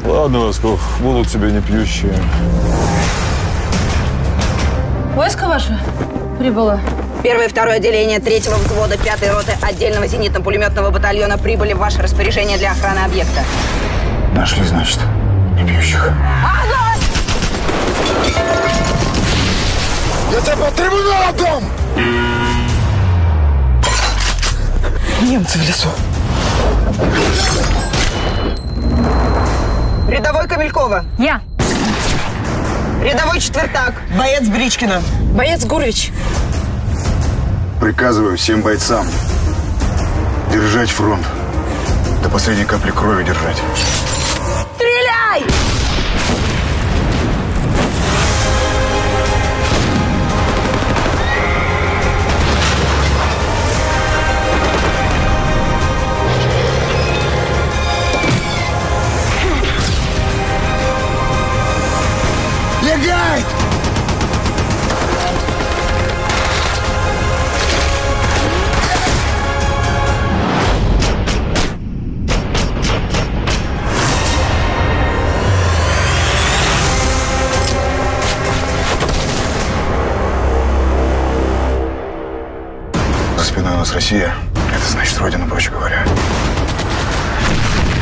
Ладно, Лосков, будут тебе не пьющие. Войско ваше прибыло. Первое и второе отделение 3-го взвода 5-й роты отдельного зенитно-пулеметного батальона прибыли в ваше распоряжение для охраны объекта. Нашли, значит, не пьющих. Огонь! Я тебя под трибунал отдам! Немцы в лесу. Рядовой Камелькова. Я. Рядовой Четвертак. Боец Бричкина. Боец Гурвич. Приказываю всем бойцам держать фронт. До последней капли крови держать. Стреляй! Легай! За спиной у нас Россия. Это значит Родина, проще говоря.